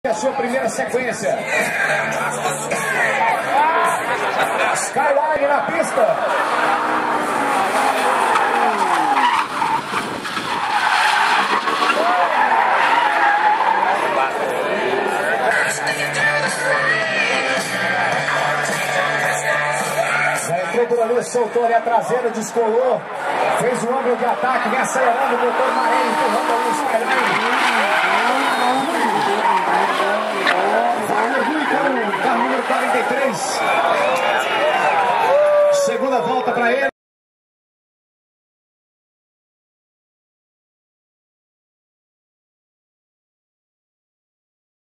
A sua primeira sequência. Skyline na pista. Já entrou por ali, soltou ali a traseira, descolou. Fez o ângulo de ataque, vem acelerando o motor Maré, empurrando ali o Skyline. Carro número 43.